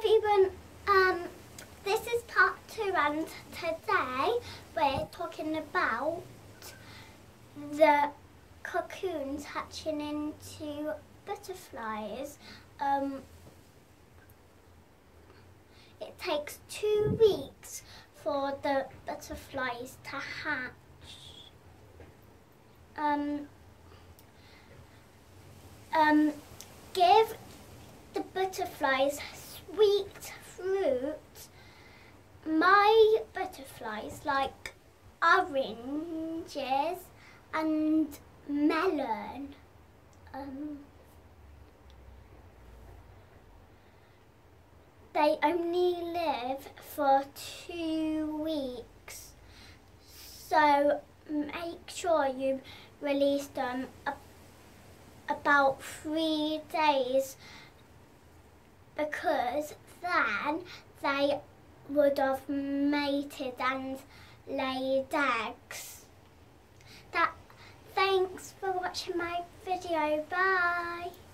everyone, this is part 2 and today we're talking about the cocoons hatching into butterflies. It takes 2 weeks for the butterflies to hatch. Give the butterflies sweet fruit. My butterflies like oranges and melon. They only live for 2 weeks, so make sure you release them about 3 days, because then they would have mated and laid eggs. Thanks for watching my video. Bye.